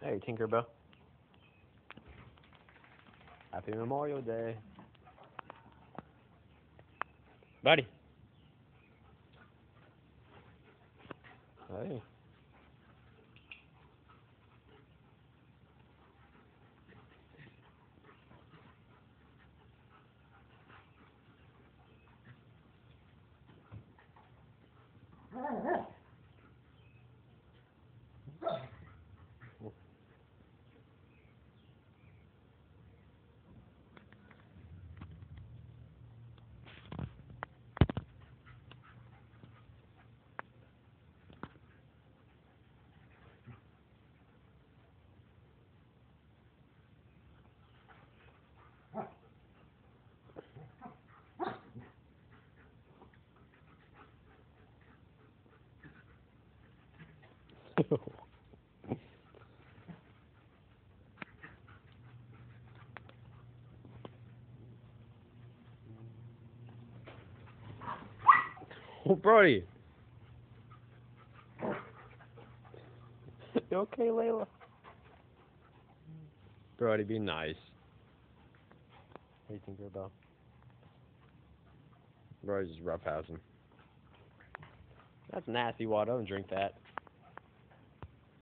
Hey, Tinkerbell. Happy Memorial Day. Buddy. Hey. Oh, Brody. You okay, Layla? Brody, be nice. Hey, Tinkerbell. Brody's just roughhousing. That's nasty water. Don't drink that.